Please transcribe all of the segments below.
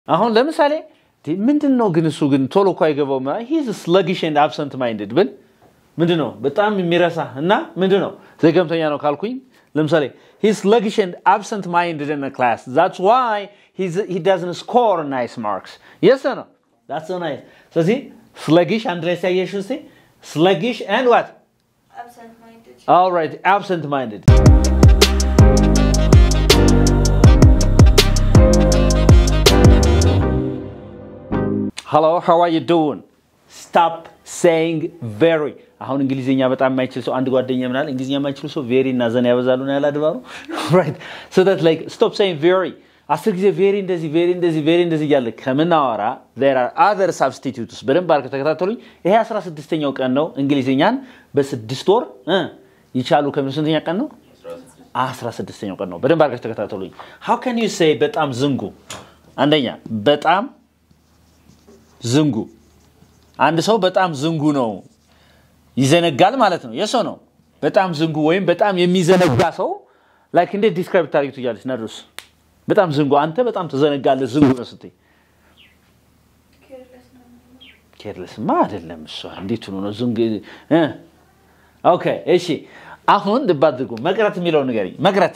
አሁን ለምሳሌ ምንድነው ግን እሱ ግን ቶሎ እኮ አይገባውም he's sluggish and absent minded ብል ምንድነው በጣም የሚረሳ እና ምንድነው ዘገምተኛ ነው ካልኩኝ ለምሳሌ he's sluggish and absent minded in the class that's why he doesn't score nice marks yes or no that's so nice so see sluggish and let's say you should say sluggish and what absent minded all right absent minded Hello, how are you doing? Stop saying very. አሁን እንግሊዘኛ በጣም የማይችል ሰው አንድ ጓደኛ ምናል እንግሊዘኛ የማይችል ሰው very እና ዘና ያበዛሉ ነው ያላድባሩ right so that like stop saying very አስር ጊዜ very እንደዚህ ያለ ከመናወራ there are other substitutes በደንብ አርከ ተከታተሉኝ ይሄ 16ኛው ቀን ነው እንግሊዘኛን በ6 ወር ይቻሉ ከስንተኛ ቀን ነው 16ኛው ቀን ነው በደንብ አርከ ተከታተሉኝ how can you say በጣም ዝንጉ አንደኛ በጣም ዝንጉ አንድ ሰው በጣም ዝንጉ ነው ይዘነጋል ማለት ነው የሰው ነው በጣም ዝንጉ ወይም በጣም የሚዘነጋ ሰው like እንደ ዲስክራይብ ታሪቱ ያለች ነርስ በጣም ዝንጉ አንተ በጣም ተዘነጋለ ዝንጉ ነው ስትይ careless ማ አይደለም እሷ እንዴት ነው ዝንጉ ኦኬ እሺ አሁን ድባድጉ መቅረት የሚለው ነገር መቅረት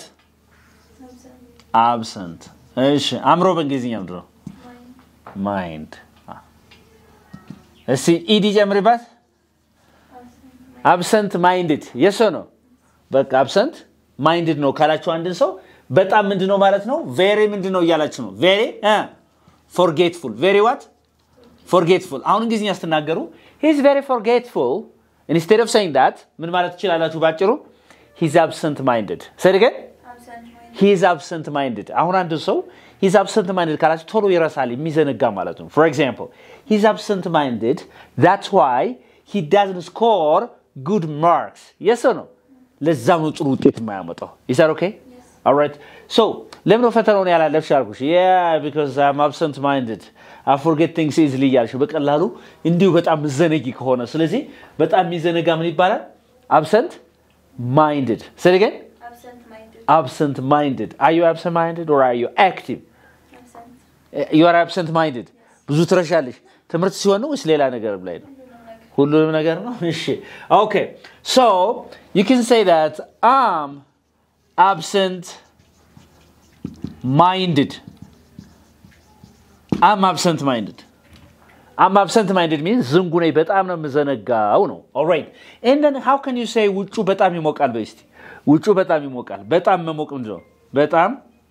absent እሺ አምሮ በእንግሊዝኛ ምንድን ነው mind እሺ ኢዲ ጀምሪባት absent minded yes or no በቃ absent minded ነው ካላችሁ አንድ ሰው በጣም ምንድነው ማለት ነው very ምንድነው ያላችሁ ነው very forgetful very what forgetful አሁን እንግሊዝኛ አስተናገሩ he is very forgetful instead of saying that ምን ማለት ይችላልላችሁ ባጭሩ he is absent minded say it again he is absent minded አሁን አንድ ሰው he is absent minded ካላችሁ ቶሎ ይረሳል የሚዘነጋ ማለት ነው for example he is absent minded that's why he doesn't score good marks yes or no ለዛም ነው ጥሩ ውጤት የማያመጣው is that okay yes all right so ለምን ፈተናውን ያላለፍሽ አልኩሽ yeah because I'm absent minded I forget things easily ያልሽ በቀላሉ እንዲሁ በጣም ዘነጊ ከሆነ ስለዚህ በጣም የሚዘነጋ ምን ይባላል absent minded say it again absent minded are you absent minded or are you active absent you are absent minded ብዙ ትረሻለሽ ትምርት ሲሆን ነው ወይስ ሌላ ነገር ላይ ነው ሁሉም ነገር ነው እሺ okay so you can say that I'm absent minded I'm absent minded means ዝንጉ ነኝ በጣም ነው መዘነጋው ነው all right and then how can you say ውጩ በጣም ይሞቃል በእስቲ ውጩ በጣም ይሞቃል በጣም መሞቅ ምንድነው በጣም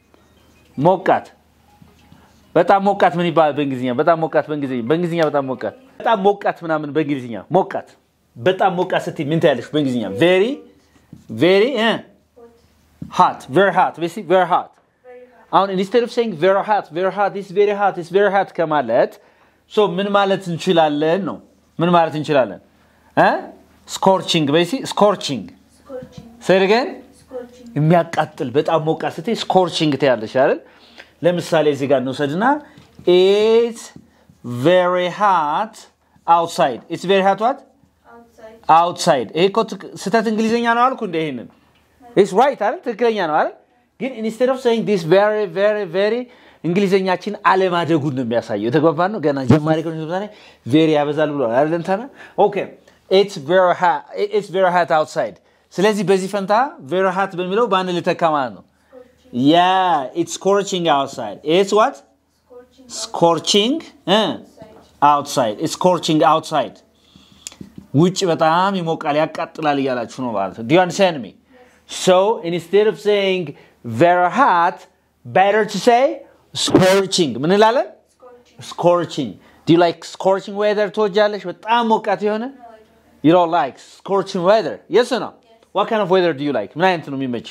ሞቃት ምን ይባላል በእንግሊዝኛ በጣም ሞቃት በእንግሊዝኛ በጣም ሞቃት ምናምን በእንግሊዝኛ ሞቃት በጣም ሞቃት ስትይ ምን ታያለሽ በእንግሊዝኛ very hot very hot አሁን instead of saying very hot is very hot ከማለት so ምን ማለት እንችላለን ነው ምን ማለት እንችላለን scorching scorching say it again የሚያቃጥል በጣም ሞቃት ስትይ scorching ታያለሽ አይደል ለምሳሌ እዚህ ጋር እንወስድና it's very hot outside it's very hot what outside እኮ ስተት እንግሊዘኛ ነው አልኩ እንደ ይሄንን it's right አይደል ትክክለኛ ነው አይደል ግን instead of saying this very እንግሊዘኛችን አለማደጉን ነው የሚያሳየው ተግባባን ነው ገና ጀማሪ ከሆነ ለምሳሌ very ያበዛል ብሎ አይደል እንታና okay it's very hot outside ስለዚህ በዚህ ፈንታ very hot በሚለው ባን ለተካማ ነው yeah it's scorching outside it's what scorching outside it's scorching outside ውጭ በጣም ይሞቃል ያቃጥላል ይያላችሁ ነው ማለት do you understand me so instead of saying very hot better to say scorching ምን ይላል scorching do you like scorching weather ተወጃለሽ በጣም ሞቃት የሆነ you don't like scorching weather yes or no what kind of weather do you like ምን አይነት ነው የሚመች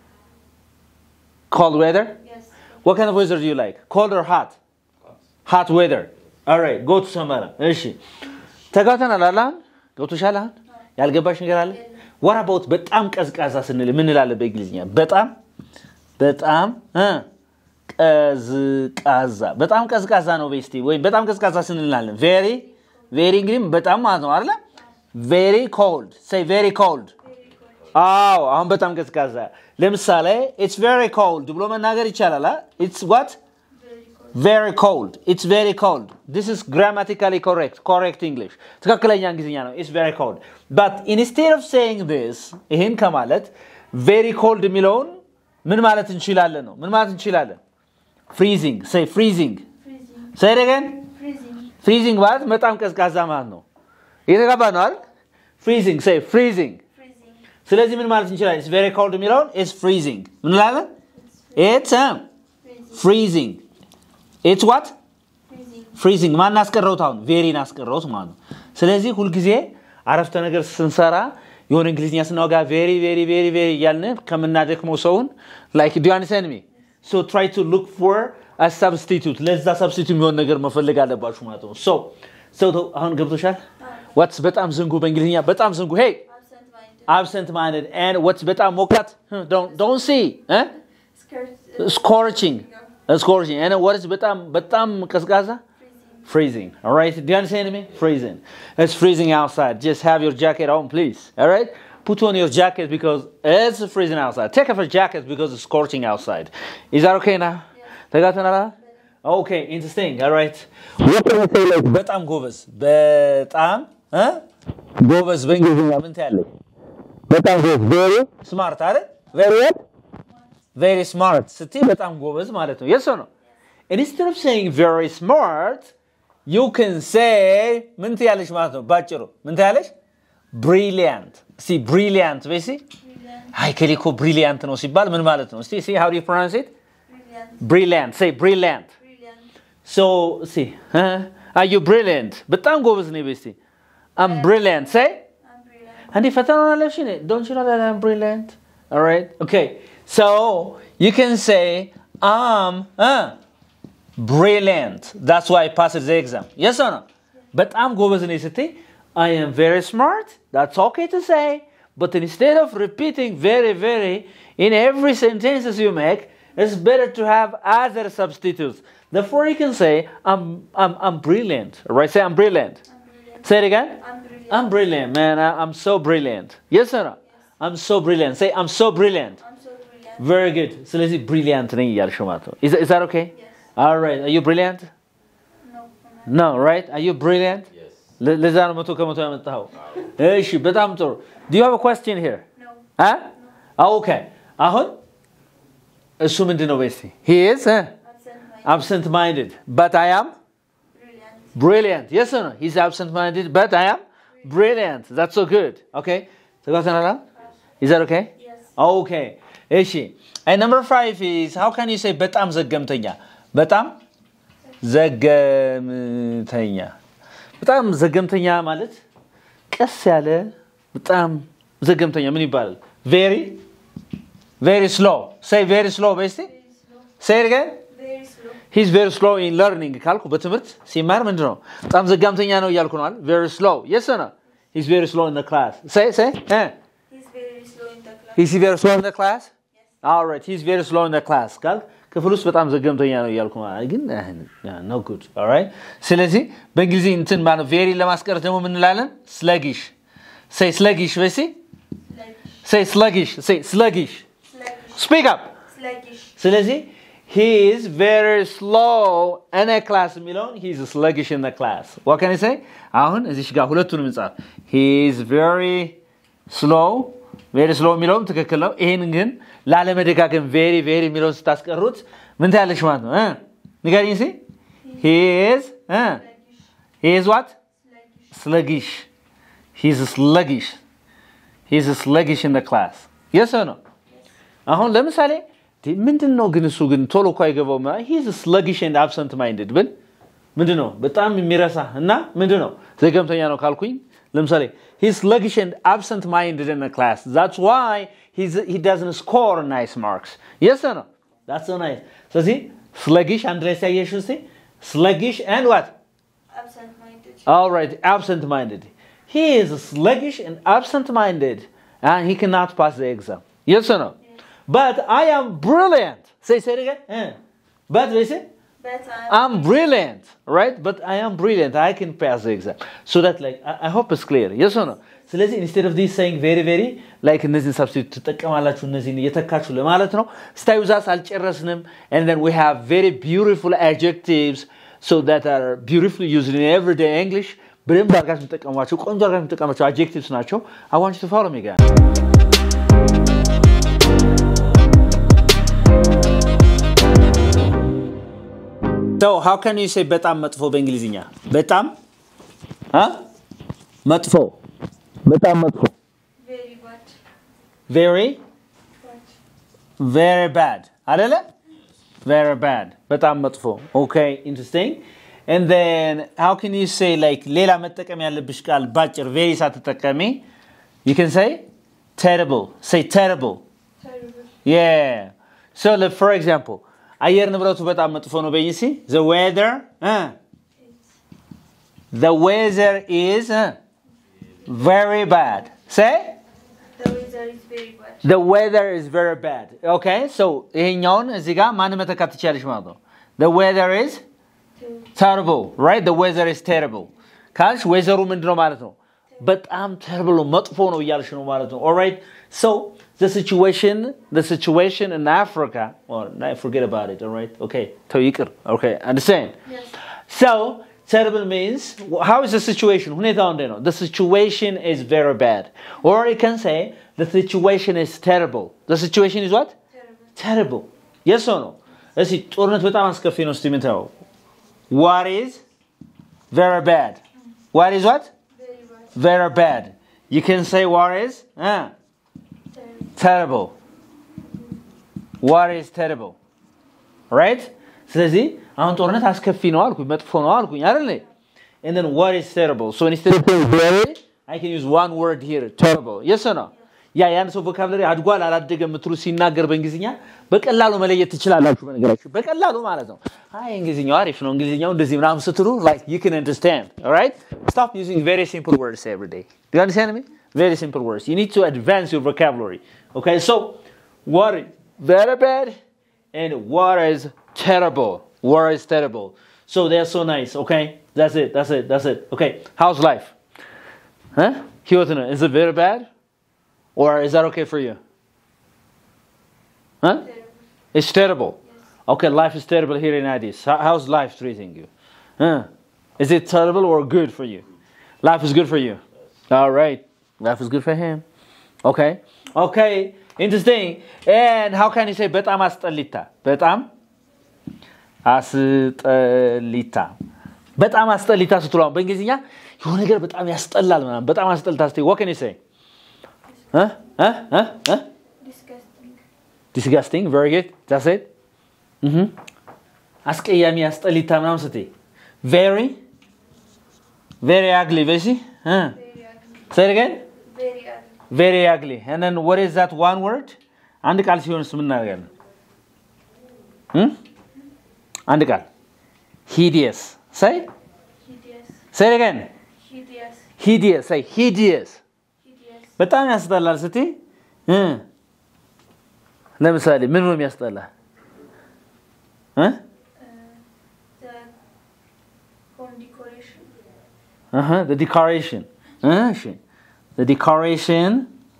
cold weather yes what kind of weather do you like cold or hot hot weather all right go to somewhere እሺ ተጋተናል አላን ገብቶሻል አሁን ያልገባሽ ነገር አለ what about በጣም ቀዝቃዛ ስንል ምን እንላለን በእንግሊዝኛ በጣም ቀዝቃዛ ነው በስቲ ወይ በጣም ቀዝቃዛ ስንላለን very እንግዲህ በጣም ማለት ነው አይደል very cold say very cold አሁን በጣም ቀዝቃዛ ለምሳሌ it's very cold ብሎ መናገር ይቻላል it's what very cold. It's very cold. This is grammatically correct. Correct English. ትክክለኛ እንግሊዝኛ ነው. It's very cold. But instead of saying this, ይሄን ከማለት very cold የሚለውን ምን ማለት እንችላለን ነው? ምን ማለት እንችላለን? Freezing. Say freezing. Say it again. Freezing ማለት በጣም ቀዝቃዛ ማለት ነው. የተጋባ ነው አይደል? Freezing. Say freezing. ስለዚህ ምን ማለት እንችላለን? It's very cold የሚለውን it's freezing. ምን እንላለን? It's freezing. It's what? Freezing. ማን አስቀረውት አሁን? very አስቀረውት ማለት ነው። ስለዚህ ሁሉ ጊዜ አረፍተ ነገር ስንሰራ የሆነ እንግሊዝኛ ስናወጋ very እያልን ከምናደክመው ሰውን like do you understand me? So try to look for a substitute. ለዛ substitute የሚሆን ነገር መፈለግ አለባችሁ ማለት ነው። So አሁን ገብቶሻል? What's በጣም ዝንጉ በእንግሊዝኛ በጣም ዝንጉ hey absent minded and what's በጣም ሞቃት don't see scorching and what is በጣም ቀዝቃዛ freezing. All right, do you understand me? Freezing. It's freezing outside. Just have your jacket on, please. All right, put on your jacket because it's freezing outside. Take off your jacket because it's scorching outside. Is that okay now? ተጋተናላ? Okay, interesting. All right. What can I say like በጣም ጎበዝ ጎበዝ በእንግሊዝኛ ምን ትያለሽ? በጣም ጎበዝ very smart አይደል? very what? Very smart. ስትይ በጣም ጎበዝ ማለት ነው. Yes or no? And instead of saying very smart, you can say ምን ትያለሽ ማለት ነው? ባጭሩ ምን ትያለሽ? brilliant. See brilliant, see? አይ ከሊኮ brilliant ነው ሲባል ምን ማለት ነው? See how do you pronounce it? Brilliant. Say brilliant. So see, are you brilliant? በጣም ጎበዝ ነኝ በስቲ. I'm brilliant. Say? I'm brilliant. And if I don't you know that I'm brilliant? All right. Okay. So you can say I'm brilliant. That's why I passed the exam. Yes or no? But I'm ጎበዝ ነኝ ስትይ I am very smart. That's okay to say. But instead of repeating very in every sentences you make, it's better to have other substitutes. Therefore, you can say, I'm brilliant. Right? Say, I'm brilliant. Say it again. I'm brilliant, man. I'm so brilliant. Yes or no? Yes. I'm so brilliant. Say, I'm so brilliant. I'm so brilliant. Very good. So let's see, brilliant. Is that okay? Yes. All right. Are you brilliant? No, right? Are you brilliant? Yes. Let's do you have a question here? No. Huh? No. Okay. Assuming he is absent-minded. But I am brilliant. Yes or no? He's absent-minded, but I am brilliant. That's so good. Okay? Is that okay? Yes. Okay. And number 5 is, how can you say በጣም ዘገምተኛ? በጣም ዘገምተኛ ማለት ቀስ ያለ በጣም ዘገምተኛ ምን ይባላል? Very slow. Say very slow, basically. Say it again. Very slow. He's very slow in learning. ካልኩ በትምህርት ሲማር ምንድነው? በጣም ዘጋምተኛ ነው እያልኩ ነው አይደል? Very slow. Yes or no? He's very slow in the class. Say. He's very slow in the class. Is he very slow in the class? Yes. All right. He's very slow in the class. ካልኩ ክፍል ውስጥ በጣም ዘጋምተኛ ነው እያልኩ ማለት ግን no good. All right? ስለዚህ በእንግሊዝኛ እንትን ማለት very ለማስቀረት ደግሞ ምን እንላለን? Sluggish. Say sluggish, basically. Say sluggish. Say sluggish. Speak up. Sluggish. ስለዚህ he is very slow in a class የሚለውን he is sluggish in the class. What can I say? አሁን እዚህ ጋር ሁለቱንም እንጻፍ. He is very slow የሚለውም ትክክል ነው። ይሄን ግን ላለመደጋገም very የሚለውን ስታስቀሩት ምን ታያለሽ ማለት ነው? ንገሪኝ እስኪ. He is what? Sluggish. He is sluggish. He is sluggish in the class. Yes or no? አሁን ለምሳሌ ምንድነው ግን እሱ ግን ቶሎ እኮ አይገባውም? He is sluggish and absent-minded ብል ምንድነው? በጣም የሚረሳ እና ምንድነው? ዘገምተኛ ነው ካልኩኝ ለምሳሌ he is sluggish and absent-minded in the class. That's why he doesn't score nice marks. Yes or no? That's so nice. So see, sluggish and you see? Sluggish and what? Absent-minded. All right, absent-minded. He is sluggish and absent-minded and he cannot pass the exam. Yes or no? But I am brilliant. Say it again. But But I'm brilliant, right? But I am brilliant. I can pass the exam. So that like I hope it's clear. Yes or no? ስለዚህ instead of this saying very very like እነዚህን substitute ተጠቀማላችሁ እነዚህን እየተካችሁ ለማለት ነው። ስታዩ ዛስ አልጨረስንም. And then we have very beautiful adjectives so that are beautifully used in everyday English. በደንብ አድርጋችሁ ተጠቀሟቸው ቆንጆ አድርጋችሁ ተጠቀሟቸው adjectives ናቸው. I want you to follow me guys. So how can you say በጣም መጥፎ በእንግሊዝኛ? በጣም መጥፎ በጣም መጥፎ very bad. Very Bad. very bad. አይደለ? Very bad. በጣም መጥፎ. Okay, interesting. And then how can you say like ሌላ መጠቀም ያለብሽ ቃል ባጭር very ሳትጠቀሚ you can say terrible. Say terrible. Terrible. Yeah. So like, for example አየር ንብረቱ በጣም መጥፎ ነው በይሲ the weather is very bad. Say The weather is very bad. the weather is very bad. Okay, so ይሄኛውን እዚህ ጋር ማን መተካት ትችያለሽ ማለት ነው? The weather is terrible, right? The weather is terrible. ካልሽ weather ምንድነው ማለት ነው? በጣም terrible መጥፎ ነው እያልሽ ነው ማለት ነው. All right, so the situation in Africa, or forget about it, all right? Okay, ተይቅር. Okay, understand? Yes. So terrible means how is the situation? ሁኔታው እንዴት ነው? The situation is very bad. Or you can say the situation is terrible. The situation is what? Terrible. Terrible. Yes or no? እሺ ጦርነት በጣም አስከፊ ነው እስቲ ምን ታው? What is very bad? What is what? Very bad. Very bad. You can say what is terrible. What is terrible? Right? ስለዚህ አሁን ጦርነት አስከፊ ነው አልኩኝ መጥፎ ነው አልኩኝ አይደል? And then what is terrible? So instead of saying very, I can use one word here, terrible. Yes or no? ያን ሰው vocabulary አድጓል አላደገም ምትሉ ሲናገር በእንግሊዝኛ በቀላሉ መለየት ትችላላችሁ በነገራችሁ በቀላሉ ማለት ነው። አይ እንግሊዝኛው አሪፍ ነው እንግሊዝኛው እንደዚህ ምናምን ስትሉ like you can understand. All right? Stop using very simple words every day. Do you understand me? Very simple words. You need to advance your vocabulary. Okay? So what is very bad and what is terrible? What is terrible? So they're so nice. Okay? That's it. Okay. How's life? Huh? Is it very bad? Or is that okay for you? Huh? Terrible. It's terrible. Yes. Okay, life is terrible here in Addis. How's life treating you? Is it terrible or good for you? Life is good for you. All right. Life is good for him. Okay. Okay. Interesting. And how can you say በጣም አስጠሊታ? በጣም አስጠሊታ. በጣም አስጠሊታ ስትሉ በእንግሊዝኛ የሆነ ነገር በጣም ያስጠላል ምናምን በጣም አስጠሊታ ስትይ what can you say? Disgusting. Disgusting. Very good. That's it. አስቀያሚ አስጠሊታ ምናምን ስትይ very ugly በሲ Very ugly. Say it again. Very ugly. Very ugly. And then what is that one word? አንድ ቃል ሲሆንስ ምን እናደርጋለን? አንድ ቃል hideous. Say Hideous. Say it again. Hideous. Hideous. Say hideous. Hideous. በጣም ያስጠላል ስትይ ለምሳሌ ምን ነው የሚያስጠላ? The home decoration. The decoration. The decoration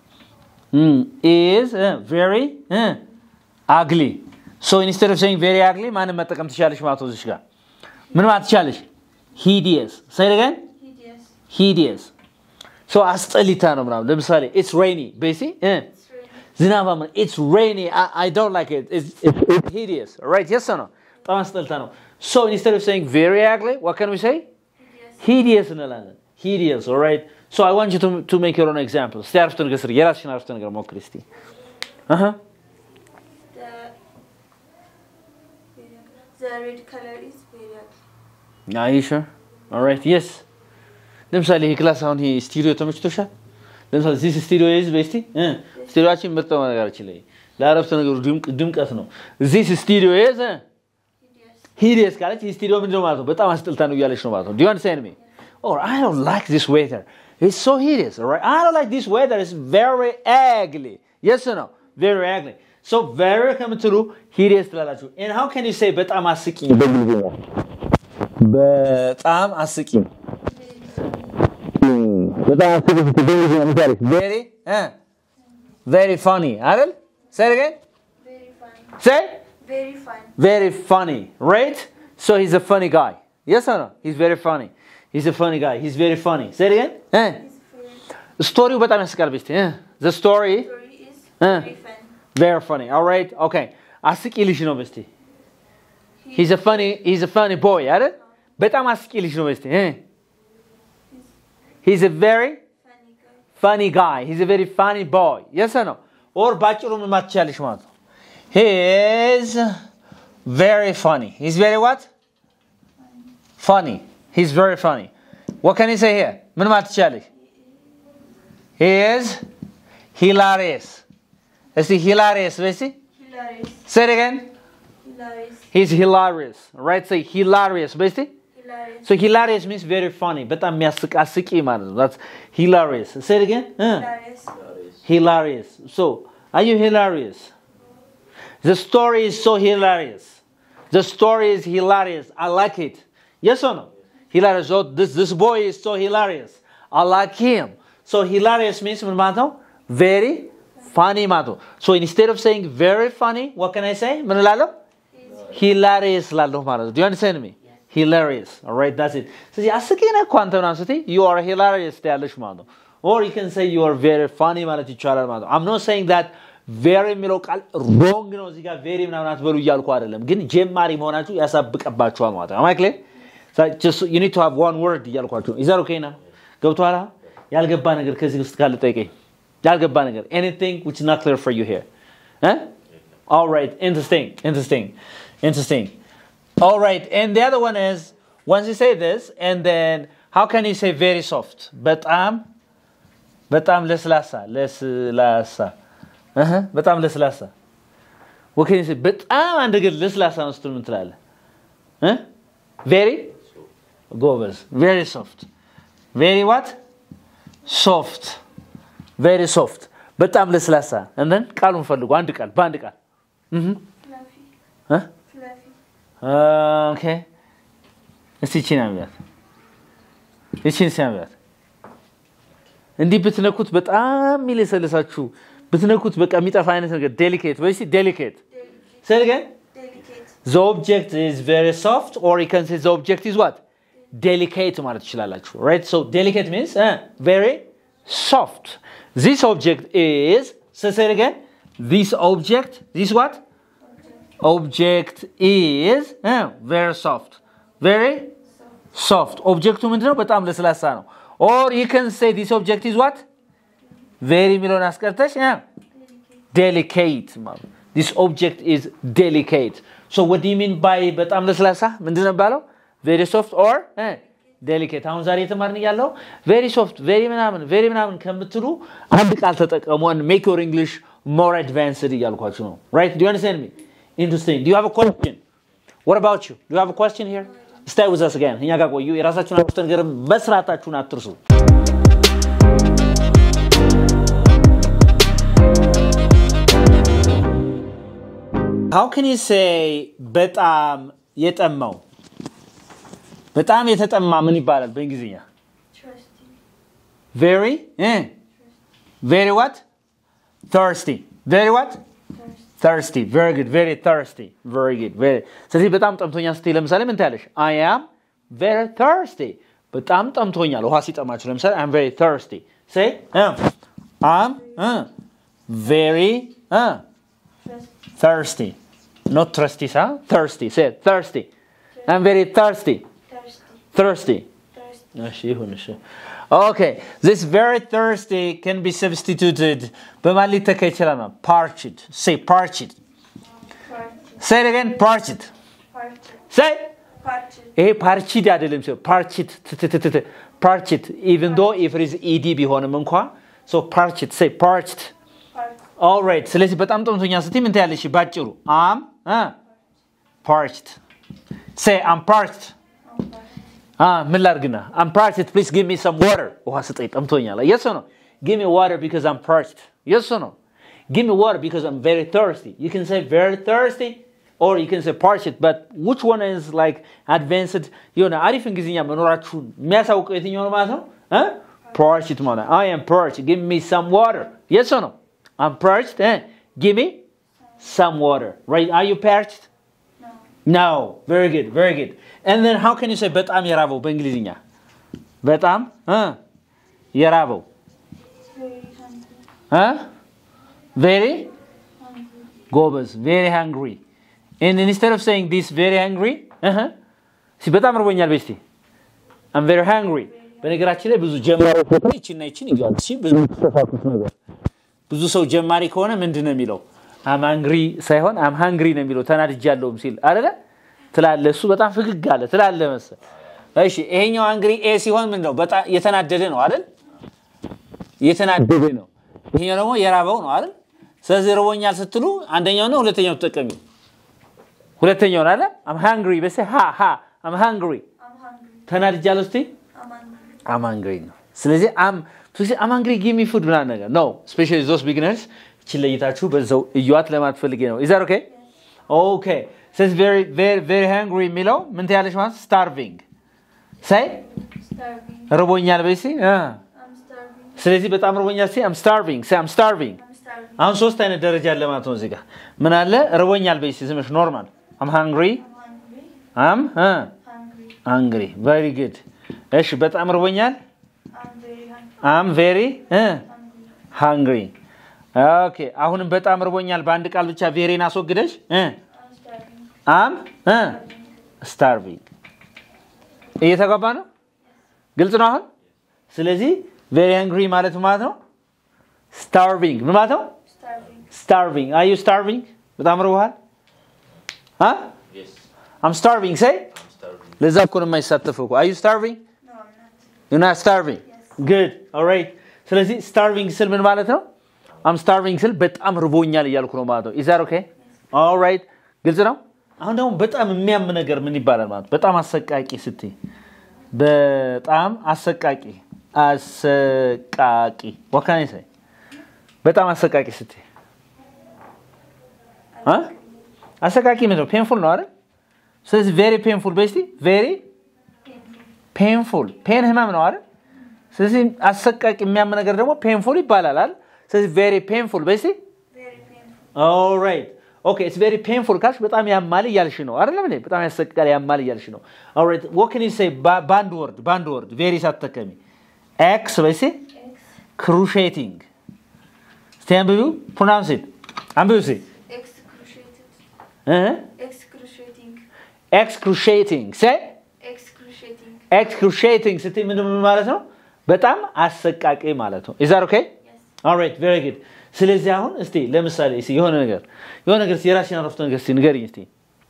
is very ugly. So instead of saying very ugly, ማንን መጠቀም ትችላለሽ ማለት ነው እዚህ ጋር? ምን ማለት ትችላለሽ? Hideous. Say it again. Hideous. Hideous. So አስጠሊታ ነው ምናምን ለምሳሌ it's rainy. Basically, It's rainy. ዝናባማ it's rainy. I don't like it. It's hideous. Right? Yes or no? በጣም አስጠሊታ ነው. So instead of saying very ugly, what can we say? Hideous. Hideous እንላለን. Hideous. All right? So I want you to make your own example. እስቲ አረፍተ ነገር ስሪ። የራስሽን አረፍተ ነገር ሞክሪ እስቲ. The red color is very ugly. Are you sure? All right. Yes. ለምሳሌ ይሄ ክላስ አሁን ይሄ ስቱዲዮ ተመችቶሻል? ለምሳሌ this studio is በስቲ ስቱዲዮአችን ምርጥ ነገር ይችላል። ለአረፍተ ነገሩ ድምቀት ነው. This studio is hideous ካለች ይሄ ስቱዲዮ ምንድነው ማለት ነው? በጣም አስጠልታ ነው እያለች ነው ማለት ነው. Do you understand me? Or I don't like this weather. It's so hideous, all right? I don't like this weather. It's very ugly. Yes or no? Very ugly. So very ከምትሉ hideous ትላላችሁ and how can you say በጣም አስቂኝ በእንግሊዝኛ በጣም አስቂኝ በጣም አስቂኝ በእንግሊዝኛ ምሳሌ very funny አይደል say it again Very funny. say Very funny. very funny right so he's a funny guy yes or no he's very funny he's a funny guy he's very funny say it again story በጣም ያስቃል በስቲ the story Story is very funny. very funny all right okay አስቂ ልጅ ነው በስቲ he's a funny boy አይደል በጣም አስቂ ልጅ ነው በስቲ he's a very funny guy he's a very funny boy yes or no or ባጭሩ ምን ማትቻለሽ ማለት ነው he is very funny he's very what funny he's very funny what can you say here ምን ማትቻለሽ he is hilarious is he hilarious basically Hilarious. say it again Hilarious. he's hilarious right say hilarious basically Hilarious. so hilarious means very funny በጣም የሚያስቅ አስቂ ማለት ነው that's hilarious say it again Hilarious. hilarious so are you hilarious the story is so hilarious the story is hilarious I like it yes or no hilarious so this boy is so hilarious I like him so hilarious means ምን ማለት ነው very funny ማለት ነው so instead of saying very funny what can I say ምን እላለሁ hilarious ላለሁ ማለት ነው do you understand me hilarious all right that's it ስለዚህ አስቂኝ ነህ ኳንተ ምናምን ስትይ you are hilarious ያለሽ ማለት ነው or you can say you are very funny ማለት ይቻላል ማለት ነው I'm not saying that very የሚለው ቃል wrong ነው እዚህ ጋር very ምናምን አትበሉ እያልኩ አይደለም ግን ጀማሪ መሆናችሁ ያሳብቀባችኋል ማለት ነው am I clear so just you need to have one word እያልኳችሁ is that okay now ገብቷል ያልገባ ነገር ከዚህ ውስጥ ካለ ጠይቀኝ ያልገባ ነገር anything which is not clear for you here all right interesting all right and the other one is once you say this and then how can you say very soft በጣም ለስላሳ በጣም ለስላሳ what can you say በጣም አንድ ግን ለስላሳ ነው ስትል ምን ትላለህ very ጎበዝ very soft very what soft very soft በጣም ለስላሳ and then ቃሉን ፈልጉ አንድ ቃል በአንድ ቃል Fluffy. Fluffy. okay እስቲ ቺናምያት እቺን ሲያምያት እንዲህ ብትነኩት በጣም ይለሰለሳችሁ ብትነኩት በቃ የሚጠፋ አይነት ነገር delicate ወይስ delicate say again Delicate. the object is very soft or you can say the object is what delicate ማለት ትችላላችሁ right so delicate means very soft this object is say it again this object this what object is very soft very soft object ምንድነው በጣም ለስላሳ ነው or you can say this object is what very ሚለውን አስቀርተሽ delicate this object is delicate so what do you mean by በጣም ለስላሳ ምንድነው ባለው very soft or delicate አሁን ዛሬ ተማርን ያለው very soft very ምናምን ከምትሉ አንድ ቃል ተጠቀሙ and make your English more advanced እያልኳችሁ ነው right do you understand me interesting do you have a question what about you do you have a question here stay with us again እኛ ጋር ቆዩ የራሳችሁን አስተን ነገር መስራታችሁን አትርሱ how can you say በጣም የጠማው በጣም የተጠማ ምን ይባላል በእንግሊዝኛ Trusty. very very what thirsty very what thirsty very good very thirsty very good very ስለዚህ በጣም ጠምቶኛል ስትይ ለምሳሌ ምን ታያለሽ I am very thirsty በጣም ጠምቶኛል ውሃ ሲጠማችሁ ለምሳሌ I'm very thirsty say I'm very thirsty not thirsty thirsty say thirsty I'm very thirsty thirsty okay this very thirsty can be substituted በማን ሊተካ ይችላል parched say parched say it again parched say ይሄ parched አይደለም say parched even though if it is ed ቢሆንም እንኳን so parched say parched all right ስለዚህ በጣም ጠምቶኛ ስትይ ምን ታያለሽ ባጭሩ am parched say I'm parched ምን ላድርግና I'm parched please give me some water ውሃ ስጠኝ ጠምቶኛል yes or no give me water because I'm parched yes or no give me water because I'm very thirsty. You can say very thirsty or you can say parched, but which one is like advanced? You know, አሪፍ እንግሊዝኛ መኖራችሁን የሚያሳውቀው የትኛው ነው ማለት ነው? Parched ማለት I am parched. Give me some water. Yes or no? I'm parched. Give me some water. Right? Are you parched? No. Very good. Very good. And then how can you say በጣም የራበው በእንግሊዝኛ? በጣም የራበው very ጎበዝ very hungry. And instead of saying this very hungry see በጣም ርቦኛል በስቲ I'm very hungry. በነገራችን ላይ ብዙ ጀማሪዎች እቺና እቺን ይላል እሺ ብዙ ተፋፉት ነገር ብዙ ሰው ጀማሪ ከሆነ ምንድነው የሚለው I'm hungry ሳይሆን I'm hungry ነው የሚለው ተናድጃለሁም ሲል አይደለ ትላለ እሱ በጣም ፍግግ አለ ትላለ መሰለ እሺ ይሄኛው hungry ኤ ሲሆን ምንድነው በጣም የተናደደ ነው አይደል የተናደደ ነው ይሄኛው ደግሞ የራበው ነው አይደል ስለዚህ ርቦኛል ስትሉ አንደኛው ነው ሁለተኛው ተጠቀሚው ሁለተኛው ነው አይደል I'm hungry በሰ I'm hungry ተናድጃለሁ እስቲ I'm hungry ነው ስለዚህ I'm hungry give me food ብላ ነገር no especially those beginners ችለይታችሁ በዛው እዩት ለማትፈልግ ነው is that okay okay says very very very hungry የሚለው ምን ታያለሽ ማለት starving say starving ርቦኛል በይሲ I'm starving ስለዚህ በጣም ርቦኛል say I'm starving say I'm starving አሁን ሶስት አይነት ደረጃ አለ ማለት ነው እዚህ ጋር ምን አለ ርቦኛል በይሲ ዝምሽ ኖርማል I'm hungry I'm hungry very good እሺ በጣም ርቦኛል I'm very hungry okay አሁንም በጣም ርቦኛል በአንድ ቃል ብቻ ቬሪን አስወግደሽ I'm starving እየተገባ ነው ግልጽ ነው አሁን ስለዚህ very hungry ማለት ነው starving ምን ማለት ነው starving are you starving በጣም ርቦሃል yes I'm starving say I'm starving ለዛ እኮ ነው የማይሳተፈው are you starving no I'm not you're not starving yes. good all right ስለዚህ starving ስል ምን ማለት ነው I'm starving ስል በጣም ርቦኛል እያልኩ ነው ማለት ነው is that okay yes. all right ግልጽ ነው አሁን ደግሞ በጣም የሚያም ነገር ምን ይባላል ማለት በጣም አሰቃቂ ስትይ በጣም አሰቃቂ what can I say በጣም አሰቃቂ ስትይ አሰቃቂ ምንድን ነው painful ነው አይደል ስለዚህ very painful በስቲ very painful pain ህመም ነው አይደል ስለዚህ አሰቃቂ የሚያም ነገር ደግሞ painful ይባላል አይደል ስለዚህ very painful በስቲ very painful all right okay it's very painful ካሽ በጣም ያማል ይያልሽ ነው አይደል እንዴ በጣም ያሰቃል ያማል ይያልሽ ነው all right what can you say band word very ሳተከሚ x በስቲ excruciating stand you pronounce it ambulance excruciating say excruciating ስትይ ምን ማለት ነው በጣም አሰቃቂ ማለት ነው is that okay yes. all right very good ስለዚህ አሁን እስቲ ለምሳሌ እስቲ የሆነ ነገር የራስሽን አረፍተ ነገር እስቲ ንገሪኝ እስቲ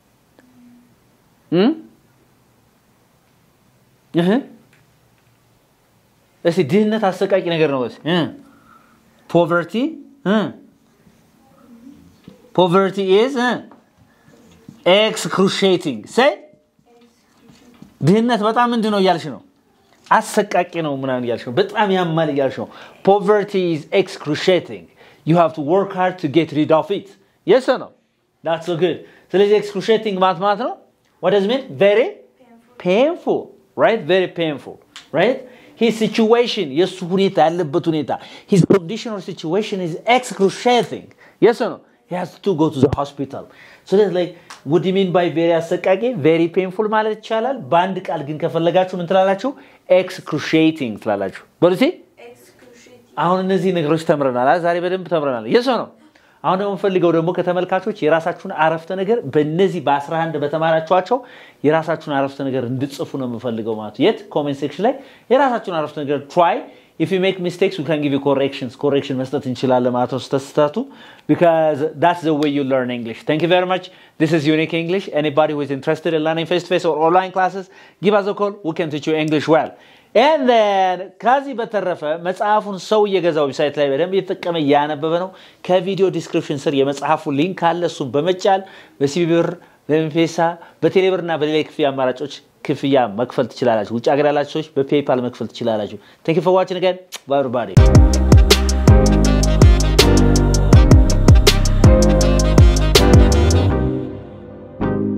እስቲ ድህነት አሰቃቂ ነገር ነው ወይስ poverty is excruciating say ድህነት በጣም ምንድነው ያልሽ ነው አሰቃቂ ነው ምናምን ያልሽ ነው በጣም ያማል ያልሽ ነው poverty is excruciating you have to work hard to get rid of it yes or no that's so good ስለዚህ excruciating ማለት ነው what does it mean very painful right very painful right his situation የሱ ሁኔታ ያለበት ሁኔታ his condition or situation is excruciating yes or no he has to go to the hospital so that's like what do you mean by very አሰቃቂ very painful ማለት ይቻላል በአንድ ቃል ግን ከፈለጋችሁ ምን ትላላችሁ excruciating ትላላችሁ በሉት excruciating አሁን እነዚህ ነገሮች ተምረናል ዛሬ በደንብ ተምረናል yes or no አሁን ደግሞ ፈልገው ደግሞ ከተመልካቾች የራሳችሁን አረፍተ ነገር በእነዚህ በ11 በተማራችኋቸው የራሳችሁን አረፍተ ነገር እንድጽፉ ነው የምፈልገው ማለት የት ኮሜንት ሴክሽን ላይ የራሳችሁን አረፍተ ነገር try if you make mistakes we can give you correction መስጠት እንችላለን ማለት ነው ተስተታቱ because that's the way you learn English thank you very much this is Unique English anybody who is interested in learning face to face or online classes give us a call we can teach you English well and then ካዚ በተረፈ መጽሐፉን ሰው የገዛው ዌብሳይት ላይ በደንብ እየተጠቀመ ያነበበ ነው ከቪዲዮ ዲስክሪፕሽን ስር የመጽሐፉ ሊንክ አለ እሱን በመጫን በሲቢብር በኤምፔሳ በቴሌብርና በሌላ ክፍያ አማራጮች ክፍያ መክፈል ትችላላችሁ ውጭ ሀገር ያላችሁ ሰዎች በፔይፓል መክፈል ትችላላችሁ thank you for watching again bye everybody